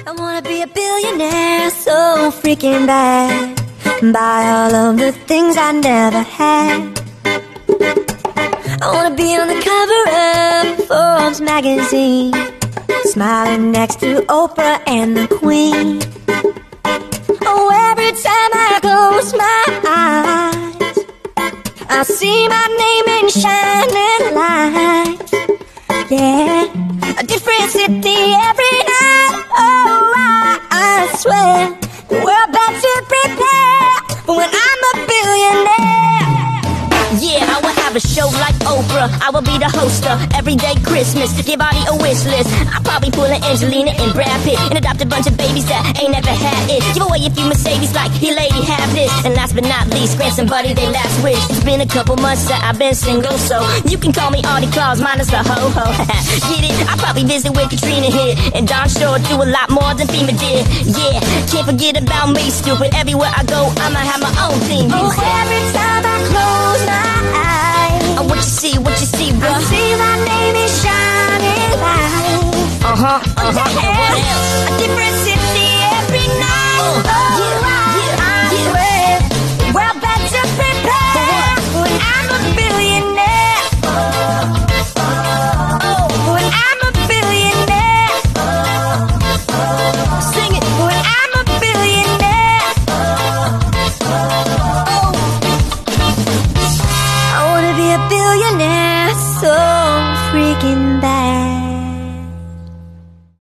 I wanna be a billionaire so freaking bad. Buy all of the things I never had. I wanna be on the cover of Forbes magazine, smiling next to Oprah and the Queen. Oh, every time I close my eyes, I see my name in shining lights. Yeah, a different city every night. Oh, I swear the world better prepare for when I'm a billionaire. Yeah, I will have a show like Oprah. I will be the host of Everyday Christmas. Give Audie a wish list. I'll probably pull an Angelina and Brad Pitt and adopt a bunch of babies that ain't never had it. Give away a few Mercedes like, here lady, have this. And last but not least, grant somebody their last wish. It's been a couple months that I've been single, so you can call me Audie Claus minus the ho-ho. Get it? I'll probably visit where Katrina hit, and Don Shore do a lot more than FEMA did. Yeah, can't forget about me, stupid. Everywhere I go, I'ma have my own theme music. Oh, every time I close my eyes, oh, what you see, bro? I see my name is shining light. What else? A different city every night. Yeah.